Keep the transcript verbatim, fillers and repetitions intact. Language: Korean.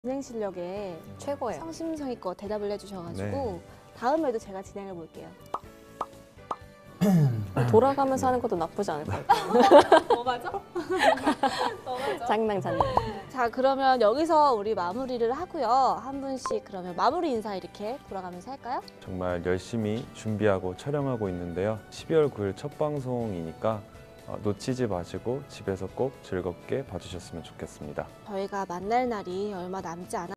진행 실력에 최고예요. 성심성의껏 대답을 해주셔가지고 네. 다음에도 제가 진행해 볼게요. 돌아가면서 하는 것도 나쁘지 않을 것 같아요. 뭐 맞아? 뭐 맞아? 장난 장난. 자, 그러면 여기서 우리 마무리를 하고요. 한 분씩 그러면 마무리 인사 이렇게 돌아가면서 할까요? 정말 열심히 준비하고 촬영하고 있는데요. 십이월 구일 첫 방송이니까 어, 놓치지 마시고 집에서 꼭 즐겁게 봐주셨으면 좋겠습니다. 저희가 만날 날이 얼마 남지 않았